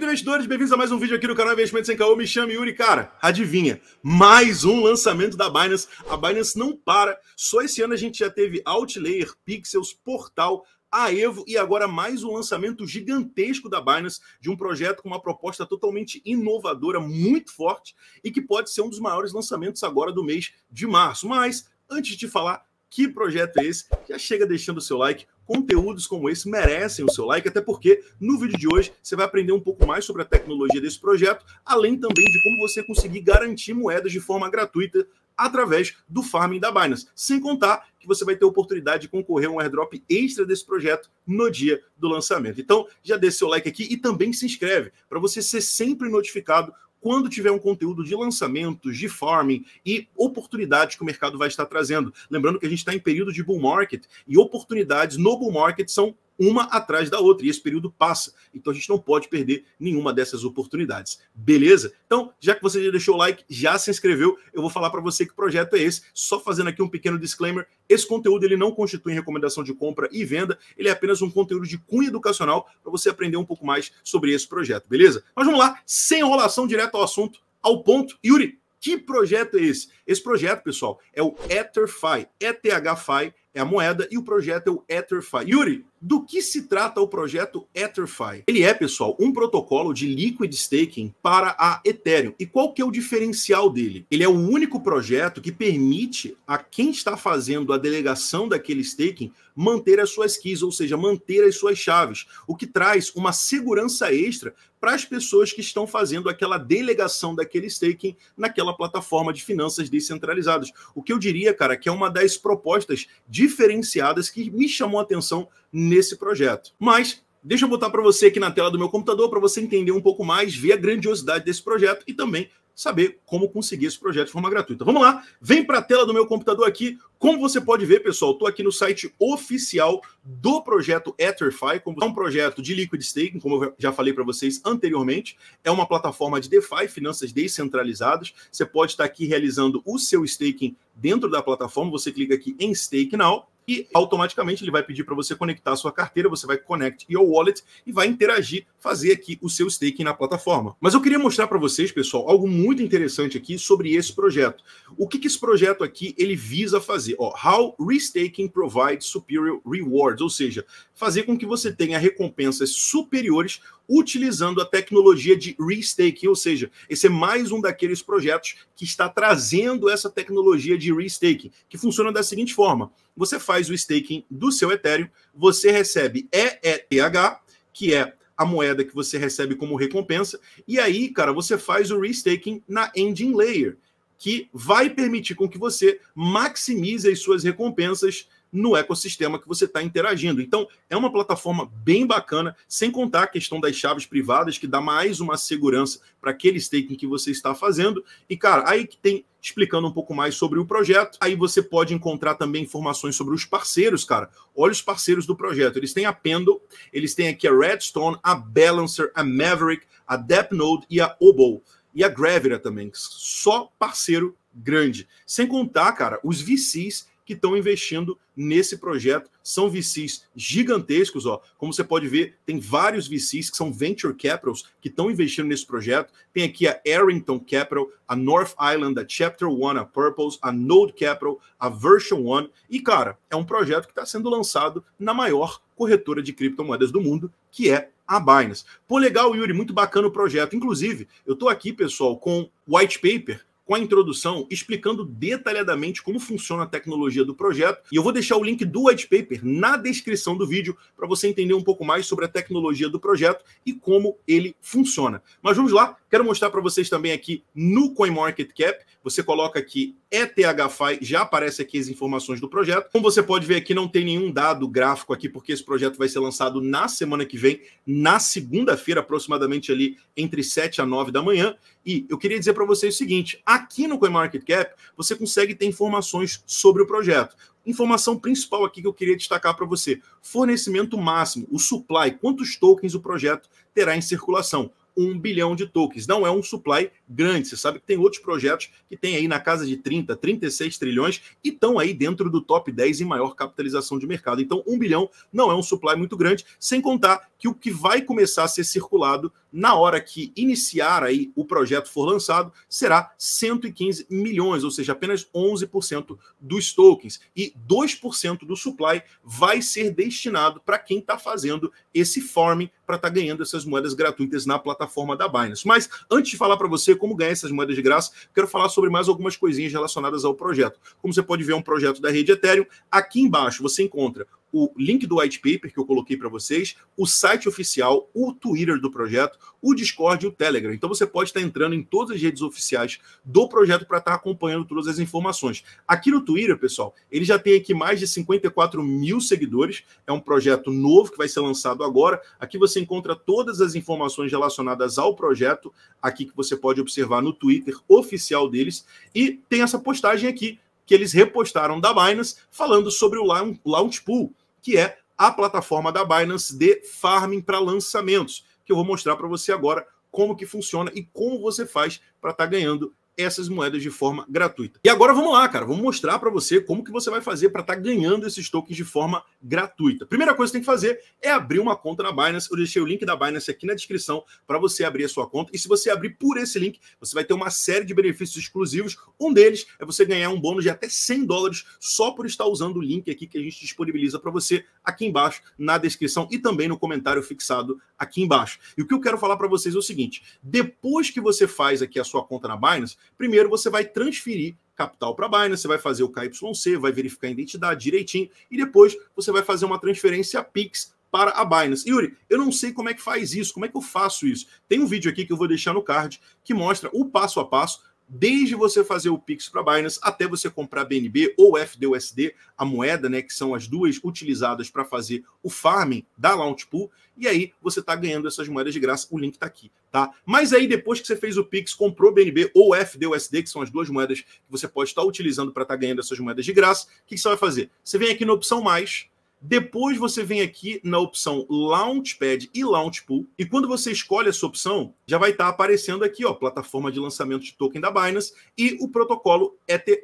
queridos investidores, bem-vindos a mais um vídeo aqui no canal Investimento Sem Caô. Me chamo Yuri. Cara, adivinha, mais um lançamento da Binance. A Binance não para, só esse ano a gente já teve Outlayer, Pixels, Portal, Aevo e agora mais um lançamento gigantesco da Binance de um projeto com uma proposta totalmente inovadora, muito forte e que pode ser um dos maiores lançamentos agora do mês de março. Mas, antes de falar que projeto é esse, já chega deixando o seu like. Conteúdos como esse merecem o seu like, até porque no vídeo de hoje você vai aprender um pouco mais sobre a tecnologia desse projeto, além também de como você conseguir garantir moedas de forma gratuita através do farming da Binance. Sem contar que você vai ter a oportunidade de concorrer a um airdrop extra desse projeto no dia do lançamento. Então já deixa seu like aqui e também se inscreve para você ser sempre notificado quando tiver um conteúdo de lançamentos, de farming e oportunidades que o mercado vai estar trazendo. Lembrando que a gente está em período de bull market e oportunidades no bull market são uma atrás da outra, e esse período passa. Então a gente não pode perder nenhuma dessas oportunidades. Beleza? Então, já que você já deixou o like, já se inscreveu, eu vou falar para você que projeto é esse. Só fazendo aqui um pequeno disclaimer, esse conteúdo ele não constitui recomendação de compra e venda, ele é apenas um conteúdo de cunho educacional para você aprender um pouco mais sobre esse projeto, beleza? Mas vamos lá, sem enrolação, direto ao assunto, ao ponto. Yuri, que projeto é esse? Esse projeto, pessoal, é o EtherFi, ETHFi é a moeda e o projeto é o EtherFi. Yuri, do que se trata o projeto EtherFi? Ele é, pessoal, um protocolo de liquid staking para a Ethereum. E qual que é o diferencial dele? Ele é o único projeto que permite a quem está fazendo a delegação daquele staking manter as suas keys, ou seja, manter as suas chaves, o que traz uma segurança extra para as pessoas que estão fazendo aquela delegação daquele staking naquela plataforma de finanças descentralizadas. O que eu diria, cara, que é uma das propostas diferenciadas que me chamou a atenção nesse projeto. Mas deixa eu botar para você aqui na tela do meu computador para você entender um pouco mais, ver a grandiosidade desse projeto e também saber como conseguir esse projeto de forma gratuita. Vamos lá, vem para a tela do meu computador aqui. Como você pode ver, pessoal, estou aqui no site oficial do projeto EtherFi, como é um projeto de liquid staking, como eu já falei para vocês anteriormente, é uma plataforma de DeFi, finanças descentralizadas. Você pode estar aqui realizando o seu staking dentro da plataforma, você clica aqui em Stake Now, e automaticamente ele vai pedir para você conectar a sua carteira, você vai connect your wallet e vai interagir, fazer aqui o seu staking na plataforma. Mas eu queria mostrar para vocês, pessoal, algo muito interessante aqui sobre esse projeto. O que esse projeto aqui ele visa fazer? How Restaking Provides Superior Rewards, ou seja, fazer com que você tenha recompensas superiores utilizando a tecnologia de restaking, ou seja, esse é mais um daqueles projetos que está trazendo essa tecnologia de restaking, que funciona da seguinte forma: você faz o staking do seu Ethereum, você recebe EETH, que é a moeda que você recebe como recompensa, e aí, cara, você faz o restaking na Engine Layer, que vai permitir com que você maximize as suas recompensas no ecossistema que você está interagindo. Então, é uma plataforma bem bacana, sem contar a questão das chaves privadas, que dá mais uma segurança para aquele staking que você está fazendo. E, cara, aí que tem, explicando um pouco mais sobre o projeto, aí você pode encontrar também informações sobre os parceiros, cara. Olha os parceiros do projeto. Eles têm a Pendle, eles têm aqui a Redstone, a Balancer, a Maverick, a Dapnode e a Obol. E a Gravira também, só parceiro grande. Sem contar, cara, os VCs que estão investindo nesse projeto. São VCs gigantescos, ó. Como você pode ver, tem vários VCs que são Venture Capitals que estão investindo nesse projeto. Tem aqui a Arrington Capital, a North Island, a Chapter One, a Purpose, a Node Capital, a Version One. E, cara, é um projeto que está sendo lançado na maior corretora de criptomoedas do mundo, que é a Binance. Pô, legal, Yuri, muito bacana o projeto. Inclusive, eu estou aqui, pessoal, com white paper, com a introdução, explicando detalhadamente como funciona a tecnologia do projeto. E eu vou deixar o link do white paper na descrição do vídeo para você entender um pouco mais sobre a tecnologia do projeto e como ele funciona. Mas vamos lá, quero mostrar para vocês também aqui no CoinMarketCap. Você coloca aqui ETHFi, já aparece aqui as informações do projeto. Como você pode ver aqui, não tem nenhum dado gráfico aqui, porque esse projeto vai ser lançado na semana que vem, na segunda-feira, aproximadamente ali entre 7 a 9 da manhã. E eu queria dizer para vocês o seguinte: aqui no CoinMarketCap, você consegue ter informações sobre o projeto. Informação principal aqui que eu queria destacar para você: fornecimento máximo, o supply, quantos tokens o projeto terá em circulação. 1 bilhão de tokens. Não é um supply grande. Você sabe que tem outros projetos que tem aí na casa de 30, 36 trilhões e estão aí dentro do top 10 em maior capitalização de mercado. Então, 1 bilhão não é um supply muito grande, sem contar que o que vai começar a ser circulado na hora que iniciar aí o projeto for lançado, será 115 milhões, ou seja, apenas 11% dos tokens. E 2% do supply vai ser destinado para quem está fazendo esse farming para estar ganhando essas moedas gratuitas na plataforma da Binance. Mas antes de falar para você como ganhar essas moedas de graça, quero falar sobre mais algumas coisinhas relacionadas ao projeto. Como você pode ver, é um projeto da rede Ethereum. Aqui embaixo você encontra o link do white paper que eu coloquei para vocês, o site oficial, o Twitter do projeto, o Discord e o Telegram. Então você pode estar entrando em todas as redes oficiais do projeto para estar acompanhando todas as informações. Aqui no Twitter, pessoal, ele já tem aqui mais de 54 mil seguidores. É um projeto novo que vai ser lançado agora. Aqui você encontra todas as informações relacionadas ao projeto, aqui que você pode observar no Twitter oficial deles. E tem essa postagem aqui que eles repostaram da Binance falando sobre o Launch Pool, que é a plataforma da Binance de farming para lançamentos, que eu vou mostrar para você agora como que funciona e como você faz para estar ganhando essas moedas de forma gratuita. E agora vamos lá, cara, vamos mostrar para você como que você vai fazer para estar ganhando esses tokens de forma gratuita. Primeira coisa que você tem que fazer é abrir uma conta na Binance. Eu deixei o link da Binance aqui na descrição para você abrir a sua conta. E se você abrir por esse link, você vai ter uma série de benefícios exclusivos. Um deles é você ganhar um bônus de até $100 só por estar usando o link aqui que a gente disponibiliza para você aqui embaixo na descrição e também no comentário fixado aqui embaixo. E o que eu quero falar para vocês é o seguinte: depois que você faz aqui a sua conta na Binance, primeiro você vai transferir capital para a Binance, você vai fazer o KYC, vai verificar a identidade direitinho e depois você vai fazer uma transferência Pix para a Binance. Yuri, eu não sei como é que faz isso, como é que eu faço isso? Tem um vídeo aqui que eu vou deixar no card que mostra o passo a passo, desde você fazer o Pix para a Binance até você comprar BNB ou FDUSD, a moeda, né, que são as duas utilizadas para fazer o farming da Launch Pool, e aí você está ganhando essas moedas de graça, o link está aqui, tá? Mas aí depois que você fez o Pix, comprou BNB ou FDUSD, que são as duas moedas que você pode estar utilizando para estar ganhando essas moedas de graça, o que você vai fazer? Você vem aqui na opção mais, depois você vem aqui na opção Launchpad e Launch Pool, e quando você escolhe essa opção, já vai estar aparecendo aqui, ó, plataforma de lançamento de token da Binance e o protocolo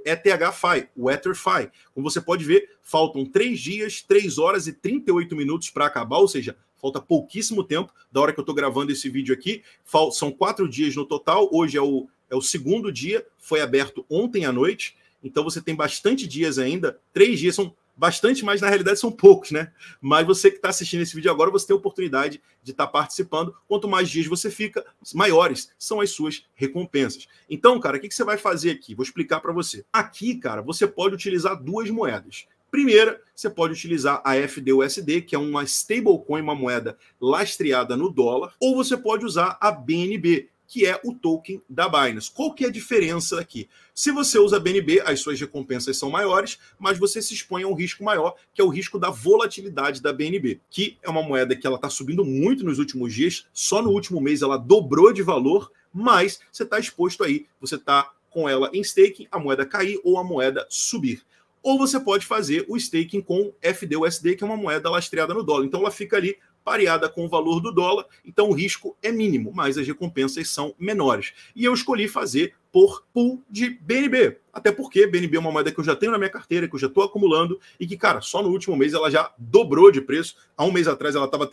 ETHFi, o EtherFi. Como você pode ver, faltam 3 dias, 3 horas e 38 minutos para acabar, ou seja, falta pouquíssimo tempo da hora que eu estou gravando esse vídeo aqui. São 4 dias no total, hoje é o segundo dia, foi aberto ontem à noite, então você tem bastante dias ainda, 3 dias são bastante, mas na realidade são poucos, né? Mas você que está assistindo esse vídeo agora, você tem a oportunidade de estar participando. Quanto mais dias você fica, maiores são as suas recompensas. Então, cara, o que você vai fazer aqui? Vou explicar para você. Aqui, cara, você pode utilizar duas moedas. Primeira, você pode utilizar a FDUSD, que é uma stablecoin, uma moeda lastreada no dólar, ou você pode usar a BNB, que é o token da Binance. Qual que é a diferença aqui? Se você usa BNB, as suas recompensas são maiores, mas você se expõe a um risco maior, que é o risco da volatilidade da BNB, que é uma moeda que ela está subindo muito nos últimos dias, só no último mês ela dobrou de valor, mas você está exposto aí, você está com ela em staking, a moeda cair ou a moeda subir. Ou você pode fazer o staking com FDUSD, que é uma moeda lastreada no dólar. Então ela fica ali pareada com o valor do dólar, então o risco é mínimo, mas as recompensas são menores. E eu escolhi fazer por pool de BNB, até porque BNB é uma moeda que eu já tenho na minha carteira, que eu já estou acumulando e que, cara, só no último mês ela já dobrou de preço. Há um mês atrás ela estava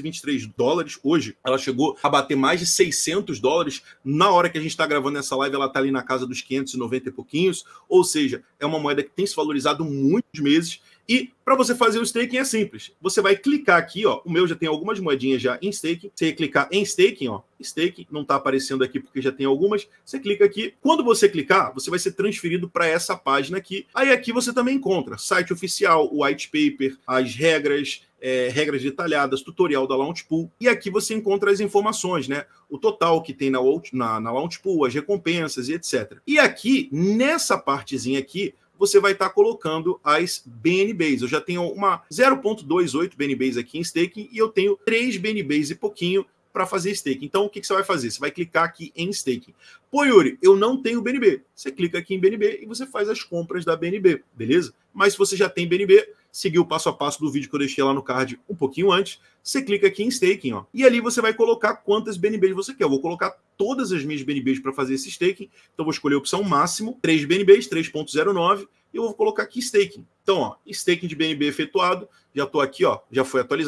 $323, hoje ela chegou a bater mais de $600. Na hora que a gente está gravando essa live, ela está ali na casa dos 590 e pouquinhos, ou seja, é uma moeda que tem se valorizado muitos meses. E para você fazer o staking é simples. Você vai clicar aqui, ó. O meu já tem algumas moedinhas já em staking. Você clicar em staking, ó. Staking não está aparecendo aqui porque já tem algumas. Você clica aqui. Quando você clicar, você vai ser transferido para essa página aqui. Aí aqui você também encontra site oficial, o white paper, as regras, regras detalhadas, tutorial da Launch Pool. E aqui você encontra as informações, né? O total que tem na Launch Pool, as recompensas e etc. E aqui, nessa partezinha aqui, você vai estar colocando as BNBs. Eu já tenho uma 0.28 BNBs aqui em staking e eu tenho 3 BNBs e pouquinho para fazer staking. Então, o que você vai fazer? Você vai clicar aqui em staking. Pô, Yuri, eu não tenho BNB. Você clica aqui em BNB e você faz as compras da BNB, beleza? Mas se você já tem BNB, seguir o passo a passo do vídeo que eu deixei lá no card um pouquinho antes, você clica aqui em staking, ó. E ali você vai colocar quantas BNBs você quer. Eu vou colocar todas as minhas BNBs para fazer esse staking. Então, vou escolher a opção máximo, 3 BNBs, 3.09, e eu vou colocar aqui staking. Então, ó, staking de BNB efetuado, já estou aqui, ó, já foi atualizado,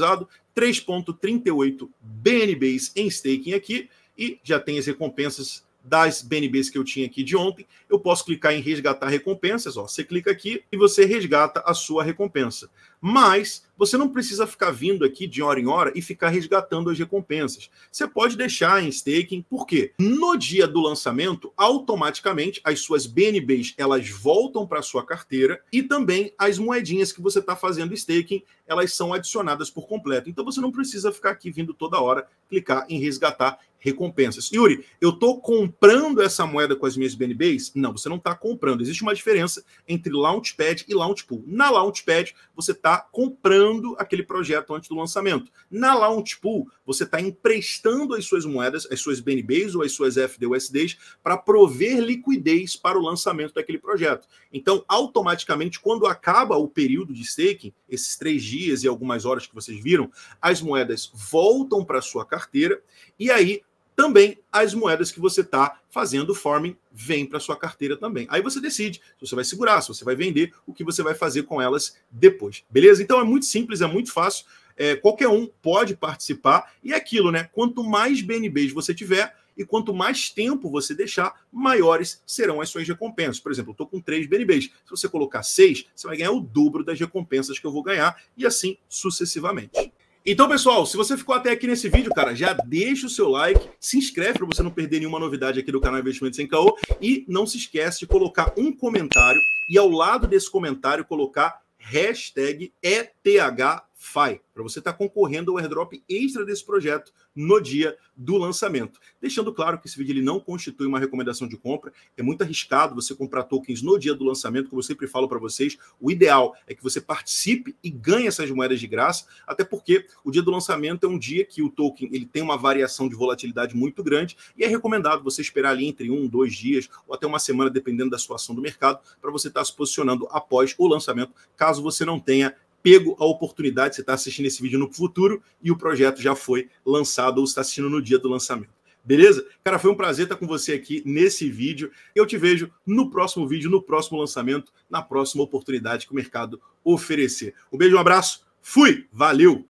3,38 BNBs em staking aqui e já tem as recompensas das BNBs que eu tinha aqui de ontem. Eu posso clicar em resgatar recompensas, ó. Você clica aqui e você resgata a sua recompensa. Mas você não precisa ficar vindo aqui de hora em hora e ficar resgatando as recompensas. Você pode deixar em staking, porque no dia do lançamento, automaticamente as suas BNBs elas voltam para a sua carteira e também as moedinhas que você está fazendo staking, elas são adicionadas por completo. Então você não precisa ficar aqui vindo toda hora, clicar em resgatar recompensas. Yuri, eu estou comprando essa moeda com as minhas BNBs? Não, você não está comprando. Existe uma diferença entre Launchpad e Launchpool. Na Launchpad, você está comprando aquele projeto antes do lançamento. Na Launchpool, você está emprestando as suas moedas, as suas BNBs ou as suas FDUSDs para prover liquidez para o lançamento daquele projeto. Então, automaticamente, quando acaba o período de staking, esses 3 dias e algumas horas que vocês viram, as moedas voltam para a sua carteira e aí também as moedas que você está fazendo farming vêm para sua carteira também. Aí você decide se você vai segurar, se você vai vender, o que você vai fazer com elas depois. Beleza? Então é muito simples, é muito fácil. Qualquer um pode participar. E é aquilo, né? Quanto mais BNBs você tiver e quanto mais tempo você deixar, maiores serão as suas recompensas. Por exemplo, eu estou com 3 BNBs. Se você colocar 6, você vai ganhar o dobro das recompensas que eu vou ganhar e assim sucessivamente. Então, pessoal, se você ficou até aqui nesse vídeo, cara, já deixa o seu like, se inscreve para você não perder nenhuma novidade aqui do canal Investimento Sem Caô e não se esquece de colocar um comentário e ao lado desse comentário colocar hashtag ETHFI, para você estar concorrendo ao airdrop extra desse projeto no dia do lançamento. Deixando claro que esse vídeo ele não constitui uma recomendação de compra, é muito arriscado você comprar tokens no dia do lançamento, como eu sempre falo para vocês, o ideal é que você participe e ganhe essas moedas de graça, até porque o dia do lançamento é um dia que o token ele tem uma variação de volatilidade muito grande e é recomendado você esperar ali entre 1, 2 dias ou até uma semana, dependendo da situação do mercado, para você estar se posicionando após o lançamento, caso você não tenha pego a oportunidade, você está assistindo esse vídeo no futuro e o projeto já foi lançado ou está assistindo no dia do lançamento. Beleza? Cara, foi um prazer estar com você aqui nesse vídeo. Eu te vejo no próximo vídeo, no próximo lançamento, na próxima oportunidade que o mercado oferecer. Um beijo, um abraço, fui, valeu!